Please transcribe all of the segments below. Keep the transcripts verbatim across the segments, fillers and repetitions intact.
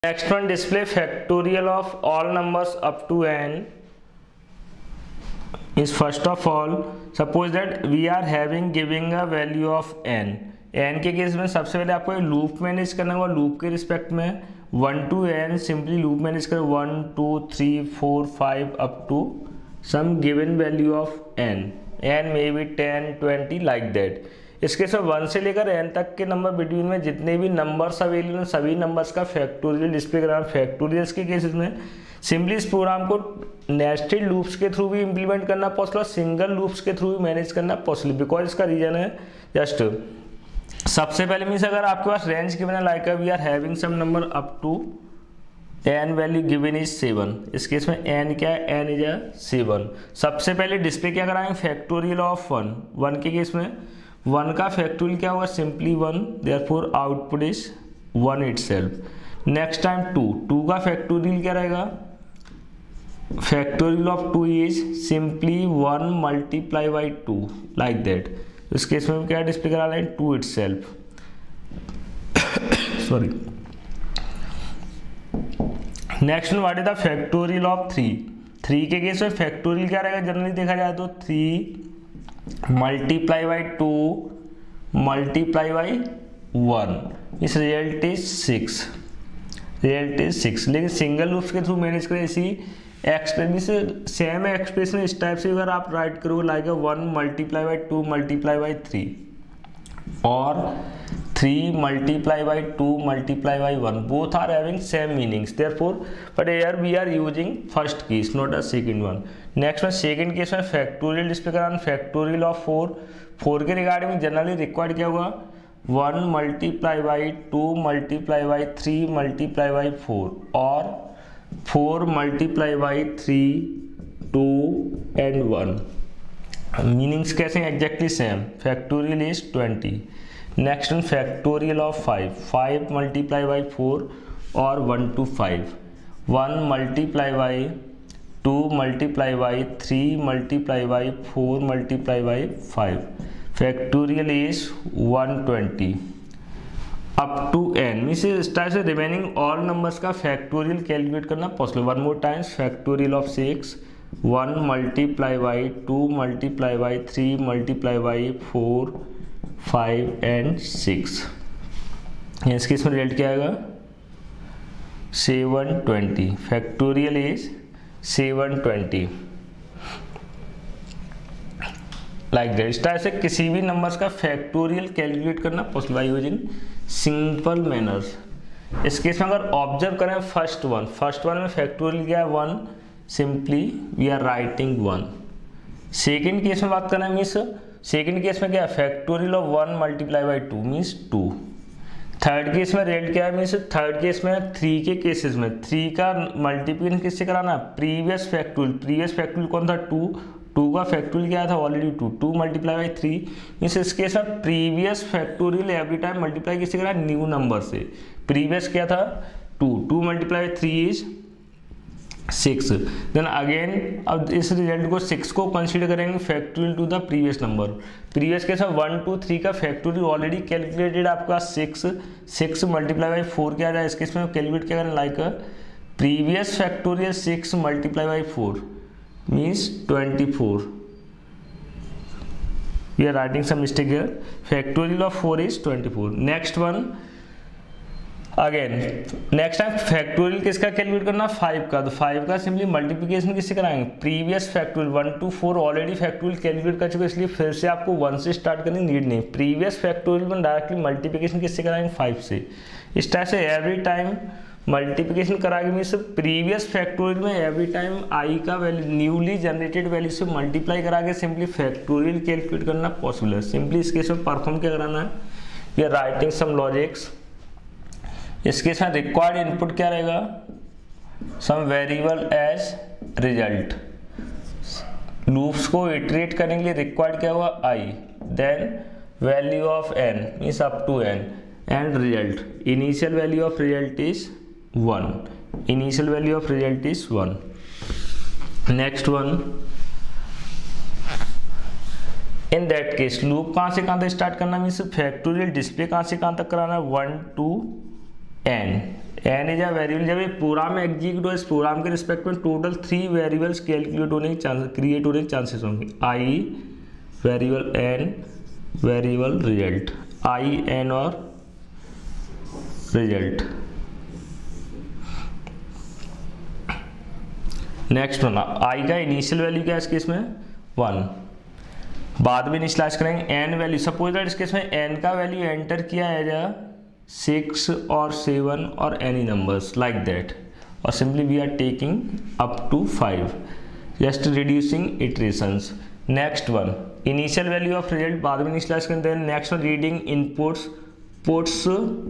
Next one, display factorial of all numbers up to n. Is first of all, suppose that we are having giving a value of n. n के case में सबसे पहले आपको loop manage करना होगा. Loop के respect में one two n simply loop manage करें one two three four five up to some given value of n. n may be ten twenty like that. इसके साथ वन से लेकर n तक के नंबर बिटवीन में जितने भी नंबर्स अवेलेबल हैं सभी नंबर्स का फैक्टोरियल डिस्प्ले कराना. फैक्टोरियल्स के केसेस में सिंपली इस प्रोग्राम को नेस्टेड लूप्स के थ्रू भी इंप्लीमेंट करना पॉसिबल और सिंगल लूप्स के थ्रू भी मैनेज करना पॉसिबल. बिकॉज इसका रीजन है जस्ट सबसे पहले मीन्स अगर आपके पास रेंज गिवन है like we are having some number up to n value given is seven. इस केस में n क्या है, n इज अ सेवन. सबसे पहले डिस्प्ले क्या कराएंगे, फैक्टोरियल ऑफ वन. वन के केस में वन का फैक्टोरियल क्या होगा, simply one, therefore output is one itself. Next time two, two का फैक्टोरियल क्या रहेगा, factorial of two is simply one multiply by two like that. इस केस में क्या डिस्प्ले करा रहे हैं, two itself. Sorry. Next what is the factorial of three. Three के केस में फैक्टोरियल क्या रहेगा, जनरली देखा जाए तो three multiply by two multiply by one. इस result is six. Result is six. लेकिन सिंगल लूप्स के थ्रू मैनेज करें इसी एक्सप्रेशन से सेम एक्सप्रेशन इस टाइप से अगर आप राइट करोगे like one multiply by two multiply by three और three multiply by two multiply by one, both are having same meanings. Therefore but here we are using first case not a second one. Next में second case में factorial display कराना. Factorial of four. Four के regarding generally required क्या होगा, one multiply by two multiply by three multiply by four और four multiply by three to and one. Meanings कैसे हैं, exactly same. Factorial is twenty. Next one factorial of five. Five multiply by four और one two five. One multiply by two multiply by three multiply by four multiply by five. Factorial is one twenty up to n. Means इस type से remaining all numbers का factorial calculate करना possible. One more times factorial of six. One multiply by two multiply by three multiply by four five and six. इसके इसमें result क्या आएगा, seven twenty. Factorial is seven twenty like that. इस type से किसी भी numbers का factorial calculate करना possible by using simple manners. इस केस में अगर ऑब्जर्व करें फर्स्ट वन, फर्स्ट वन में फैक्टोरियल क्या है one, simply we are writing one. Second case में बात करें मीन्स सेकेंड केस में क्या है, factorial of one multiply by two means two. Third case में रिजल्ट क्या है, मीन्स थर्ड केस में थ्री के केसेस में थ्री का मल्टीप्लिकेशन किससे कराना, प्रीवियस फैक्टोरियल. प्रीवियस फैक्टोरियल कौन था, टू. टू का फैक्टोरियल क्या था, already two. Two multiply by three means इस केस में previous factorial every time multiply किससे करा, न्यू नंबर से. प्रीवियस क्या था, two. Two multiply by three is six. Then again अब इस रिजल्ट को सिक्स को कंसीडर करेंगे factorial to the previous number. Previous के साथ वन टू थ्री का फैक्टोरियल ऑलरेडी कैलकुलेटेड आपका six. Six multiply by four क्या जाए, इसके इसमें कैलकुलेट क्या करें like previous factorial six multiply by four means twenty four. We are writing some mistake here. Factorial of four is twenty four. Next one again next time factorial किसका calculate करना, five का. तो five का simply multiplication किससे कराएंगे, previous factorial. One two four already factorial calculate कर चुके इसलिए फिर से आपको वन से स्टार्ट करने की नीड नहीं. प्रीवियस फैक्टोरियल में डायरेक्टली मल्टीप्लिकेशन किससे कराएंगे, फाइव से. इस टाइप से एवरी टाइम मल्टीप्लिकेशन कराएंगे मीन्स प्रीवियस फैक्टोरियल में एवरी टाइम आई का वैल्यू न्यूली जनरेटेड वैल्यू से मल्टीप्लाई करा के सिंपली फैक्टोरियल कैलकुलेट करना पॉसिबल है. सिंपली इस केस में परफॉर्म क्या कराना है, we are writing some logics. इसके साथ रिक्वायर्ड इनपुट क्या रहेगा, some variable as result. Loops को इटरेट करने के लिए रिक्वायर्ड क्या हुआ, I. Then value of N means up to N and result. Initial value of result is one. Initial value of result is one. Next one in that case loop कहाँ से कहाँ तक start करना means factorial display कहाँ से कहाँ तक कराना है, one two N. N is a variable, जब ये प्रोग्राम एग्जीक्यूट हो इस प्रोग्राम के रिस्पेक्ट में टोटल थ्री वेरिएबल्स कैलकुलेट होने के चांस क्रिएट होने के चांसेस होंगे। I variable N variable result, I N और रिजल्ट। नेक्स्ट वन, आई का इनिशियल वैल्यू क्या है इस केस में वन, बाद में इनिशियलाइज करेंगे। एन वैल्यू, सपोज दैट इस केस में एन का वैल्यू एंटर किया है जा सिक्स और सेवन और एनी नंबर्स लाइक दैट, और simply we are taking up to five, just reducing iterations. Next one, initial value of result बाद में इनिशियलाइज करेंगे। Then next one, reading inputs puts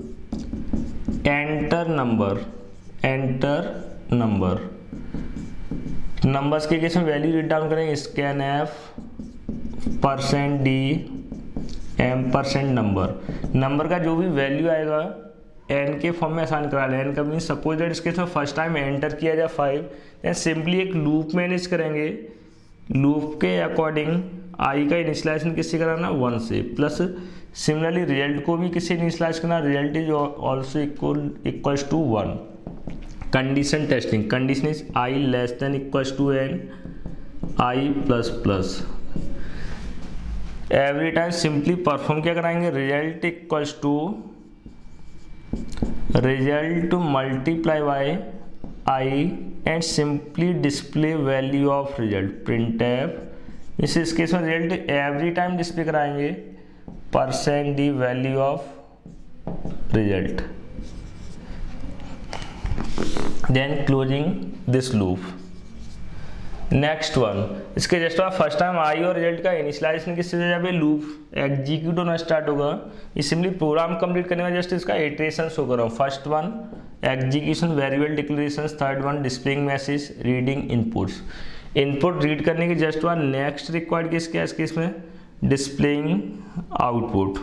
enter number, enter number, numbers के case में value read down करेंगे, scan F percent D M percent number, number का जो भी value आएगा एन के फॉर्म में आसान करा लें। एन का मीन्स सपोज दैट इसके में फर्स्ट टाइम एंटर किया जाए फाइव, देन सिंपली एक लूप मैनेज करेंगे, लूप के अकॉर्डिंग आई का इनिशियलाइजेशन किससे कराना वन से, प्लस सिमिलरली रिजल्ट को भी किससे इनिशियलाइज करना, result is also equal equals to one. Condition testing, condition is I less than equals to N I plus plus, every time simply perform क्या कराएंगे, result equals to result multiply by I and simply display value of result, print F. इस case में result every time display कराएंगे percent D value of result, then closing this loop. Next one, इसके just बाद first time आई और result का initialization किससे जब ये लूप एग्जीक्यूट होना स्टार्ट होगा, ये सिंपली प्रोग्राम कंप्लीट करने में जस्ट इसका इटरेशन शो कर रहा हूँ। First one execution variable declaration, third one displaying message, reading inputs, input read करने की just one. Next required case क्या है इस केस में, डिस्प्लेइंग आउटपुट,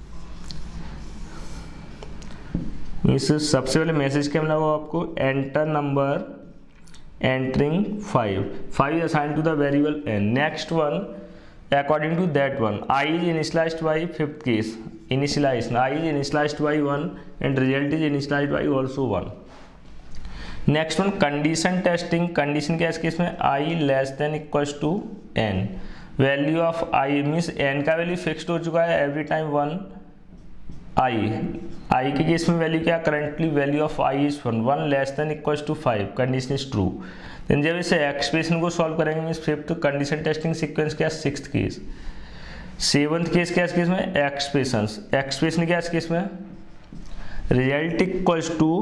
इस सबसे पहले मैसेज क्या मिला हुआ आपको, enter number entering five, five is assigned to the variable n. Next one, according to that one, I is initialized by fifth case, initialized, I is initialized by one and result is initialized by also one. Next one, condition testing, condition क्या है इस case में, I less than equals to n, value of I means n का value fixed हो चुका है every time one, I, I के case में वैल्यू क्या, currently value of I is one, one less than equals to five, condition is true. Then जब इसे expression को सॉल्व करेंगे means fifth condition testing sequence क्या, सिक्स्थ केस। सेवंथ केस क्या है इस केस में, एक्सप्रेशंस, एक्सप्रेशन क्या है इस केस में, result equals to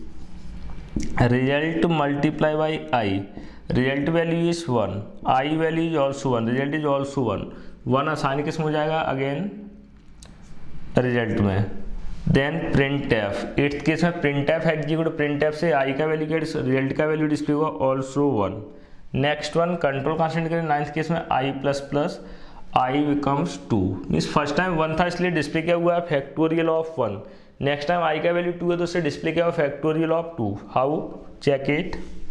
result multiply by I, result value is one, I value is also one, result is also one, one आसानी किस में हो जाएगा अगेन रिजल्ट में। Then print F, eighth case में print F execute, print F से I का value क्या, रिजल्ट का वैल्यू डिस्प्ले होगा also one. Next one control constant करें, नाइन्थ केस में I plus plus I becomes to, means first time one था इसलिए डिस्प्ले क्या हुआ है factorial of one, next time I का वैल्यू टू है तो उससे डिस्प्ले क्या हुआ factorial of two, how check it.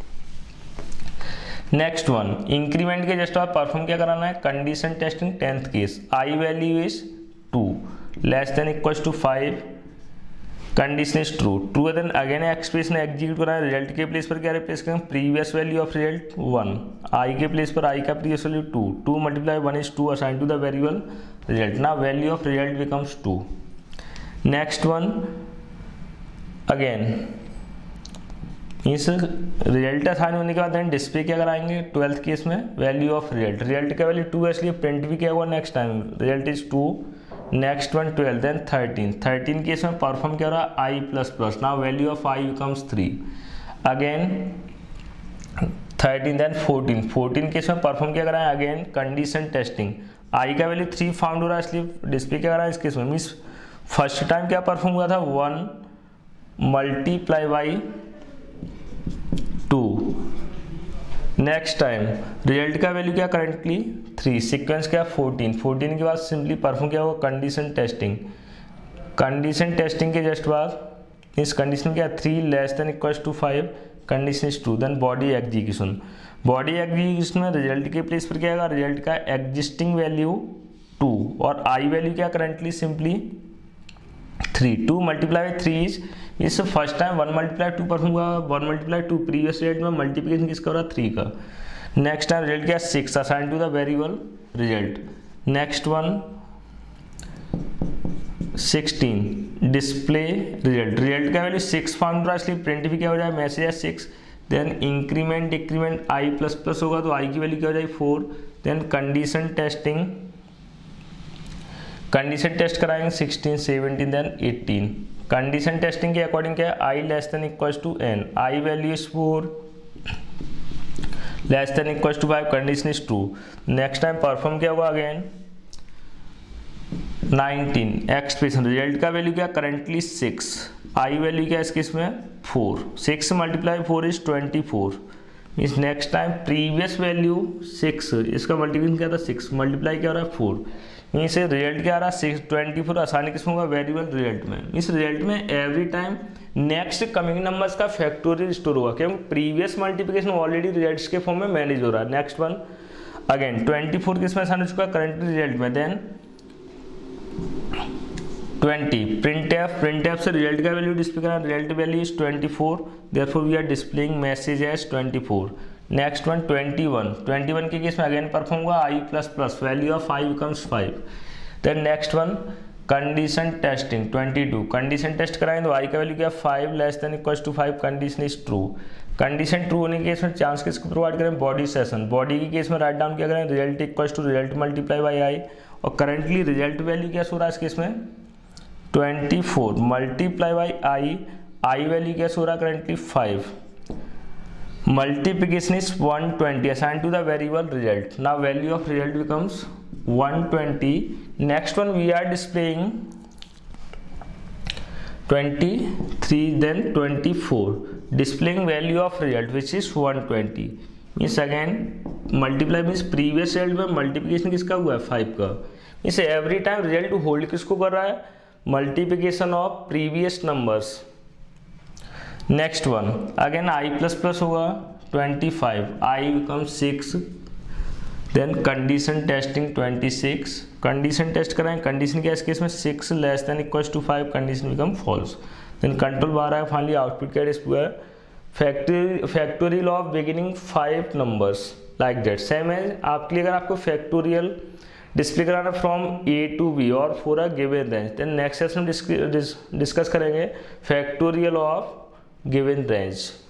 Next one, increment के जस्ट आप परफॉर्म क्या कराना है, condition testing tenth case, I value is two less than equals to five, condition is true, true है देन अगेन एक्सप्रेशन एग्जीक्यूट करा है, result के place पर क्या रिप्लेस करें, previous value of result one, I के प्लेस पर I का previous value two, two multiply one is two assign to the variable result, ना value of result becomes two. Next one again इस result assign होने के बाद then display क्या कराएंगे, ट्वेल्थ केस में वैल्यू ऑफ रिजल्ट, रिजल्ट का value two है इसलिए प्रिंट भी क्या हुआ next time, result is two. Next one twelve, then thirteen, thirteen case में परफॉर्म क्या हो रहा है I plus plus, now value of I becomes three, again thirteen, then fourteen, fourteen case में परफॉर्म क्या कराएं अगेन कंडीशन टेस्टिंग, आई का value three found हो रहा है इसलिए डिस्प्ले क्या करा है इस केस में, मीन्स फर्स्ट टाइम क्या परफॉर्म हुआ था one multiply by two, next time result का वैल्यू क्या करंटली थ्री, सीक्वेंस क्या फोर्टीन, फोर्टीन के बाद सिंपली परफॉर्म क्या होगा कंडीशन टेस्टिंग, कंडीशन टेस्टिंग के जस्ट बाद इस कंडीशन क्या three less than equals to five, condition is two, then body execution, body execution में रिजल्ट के प्लेस पर क्या आएगा, रिजल्ट का एग्जिस्टिंग वैल्यू टू और आई वैल्यू क्या currently simply three, two multiply by three is इस first time one multiply two perform हुआ, one multiply two previous result में मल्टीप्लिकेशन किसका हो रहा है थ्री का। नेक्स्ट टाइम रिजल्ट क्या six assign to the variable result. Next one sixteen display result, result का वैल्यू सिक्स फाउंड रहा है इसलिए प्रिंट भी क्या हो जाए मैसेज है six. Then increment decrement I plus plus होगा तो आई की वैल्यू क्या हो जाएगी four. Then condition testing, condition test कराएंगे sixteen seventeen then eighteen. Condition testing के अकॉर्डिंग क्या है I less than equals to N, I value is four less than equals to five, condition is true. Next time perform क्या होगा again nineteen expression, result का value क्या currently six, I value क्या है इसके इसमें four, six multiply four is twenty four means next time previous value six, इसका multiplication क्या था सिक्स, मल्टीप्लाई क्या हो रहा है फोर, मीन्स रिजल्ट क्या आ रहा है सिक्स ट्वेंटी फोर आसानी किसमें होगा वेरिएबल रिजल्ट में। मीन्स रिजल्ट में every time next coming numbers का फैक्टोरियल स्टोर होगा क्योंकि प्रीवियस मल्टीप्लिकेशन ऑलरेडी रिजल्ट्स के फॉर्म में मैनेज हो रहा है। Next one again twenty four किसमें आसान हो चुका है करंट रिजल्ट में। Then twenty print F, print F से रिजल्ट का वैल्यू डिस्प्ले करना, result value is twenty four therefore we are displaying message as twenty four. Next one twenty one, twenty one के केस में again perform हुआ I plus plus value of five becomes five. Then next one condition testing twenty two, condition test कराएं तो I का value क्या five less than equals to five, condition is true. Condition true होने के case में chance किसको provide करें body session, body के केस में राइट डाउन क्या करें result equals to result multiply by आई और करंटली रिजल्ट वैल्यू क्या हो रहा है इस केस में twenty four multiply by I, I value क्या हो रहा है currently five, multiplication is one twenty assigned to the variable result. Now value of result becomes one twenty. Next one we are displaying twenty-three then twenty-four, displaying value of result which is one twenty. means again multiply means previous result में multiplication किसका हुआ है five का, means every time result hold किसको कर रहा है multiplication of previous numbers. Next one again I plus plus होगा twenty five, I become six. Then condition testing twenty six, condition test कराएं कंडीशन क्या है इस केस में six less than equals to five, condition become false. Then control बार है finally output क्या display है factorial factorial of beginning five numbers like that. Same है आपके लिए अगर आपको फैक्टोरियल डिस्प्ले कराना फ्रॉम ए टू बी और for a given range. Then next session discuss करेंगे फैक्टोरियल ऑफ गिवन रेंज।